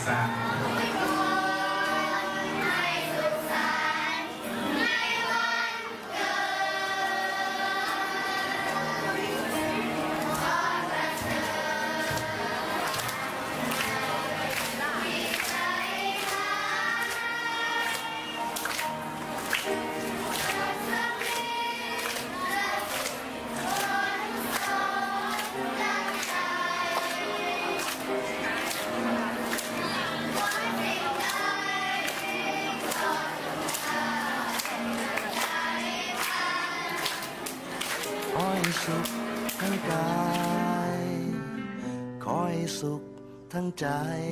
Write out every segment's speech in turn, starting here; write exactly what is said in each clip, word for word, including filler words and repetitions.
สันต์ขอให้สุขทั้งกายขอให้สุขทั้งใจ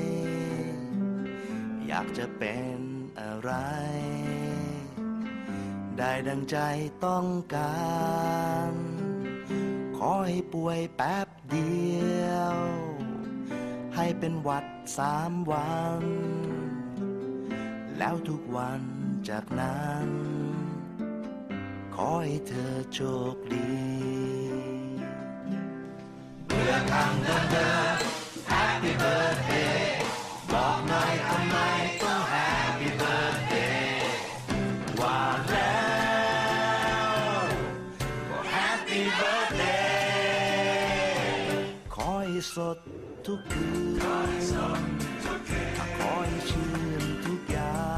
อยากจะเป็นอะไรได้ดังใจต้องการขอให้ป่วยแป๊บเดียวให้เป็นหวัดสามวันแล้วทุกวันจากนั้นขอให้เธอโชคดีเบื่อทางเดินเดิน Happy Birthday บอกหน่อยทำไมต้อง Happy Birthday ว่าแล้วก็ Happy Birthday ขอให้สดทุกคืนขอให้สดทุกคืนขอให้ชื่นทุกอย่าง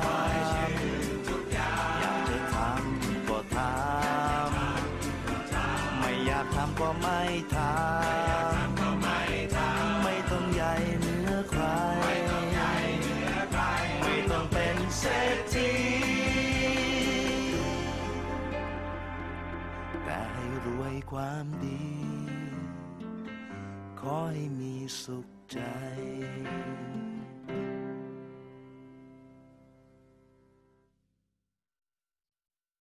อยากจะทำก็ทำไม่อยากทำก็ไม่ทำไม่ต้องใหญ่เหนือใครไม่ต้องเป็นเศรษฐีแต่ให้รวยความดีขอให้มีสุขใจ